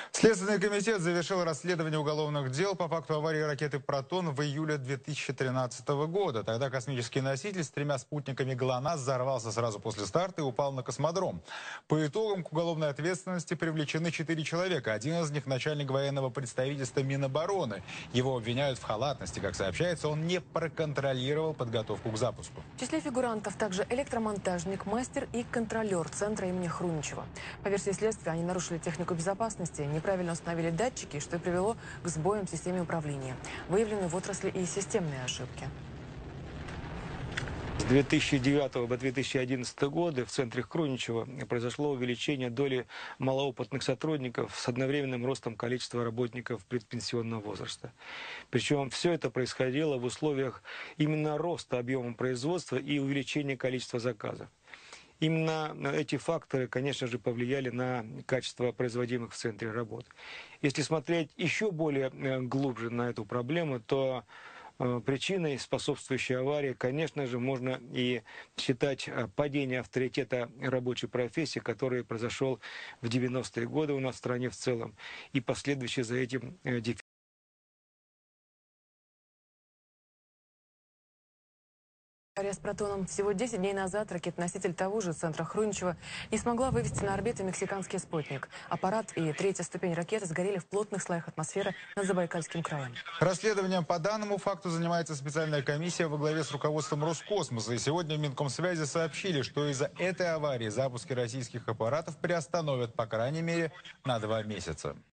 Следственный комитет завершил расследование уголовных дел по факту аварии ракеты «Протон» в июле 2013 года. Тогда космический носитель с 3 спутниками ГЛОНАСС взорвался сразу после старта и упал на космодром. По итогам к уголовной ответственности привлечены 4 человека. Один из них – начальник военного представительства Минобороны. Его обвиняют в халатности. Как сообщается, он не проконтролировал подготовку к запуску. В числе фигурантов также электромонтажник, мастер и контролер центра имени Хруничева. По версии следствия, они нарушили технику безопасности, неправильно установили датчики, что и привело к сбоям в системе управления. Выявлены в отрасли и системные ошибки. С 2009 по 2011 годы в центре Хруничева произошло увеличение доли малоопытных сотрудников с одновременным ростом количества работников предпенсионного возраста. Причем все это происходило в условиях именно роста объема производства и увеличения количества заказов. Именно эти факторы, конечно же, повлияли на качество производимых в центре работ. Если смотреть еще более глубже на эту проблему, то причиной способствующей аварии, конечно же, можно и считать падение авторитета рабочей профессии, который произошел в 90-е годы у нас в стране в целом, и последующий за этим дефицит. Авария с «Протоном». Всего 10 дней назад ракета-носитель того же центра Хруничева не смогла вывести на орбиту мексиканский спутник. Аппарат и третья ступень ракеты сгорели в плотных слоях атмосферы над Забайкальским краем. Расследованием по данному факту занимается специальная комиссия во главе с руководством Роскосмоса. И сегодня в Минкомсвязи сообщили, что из-за этой аварии запуски российских аппаратов приостановят, по крайней мере, на 2 месяца.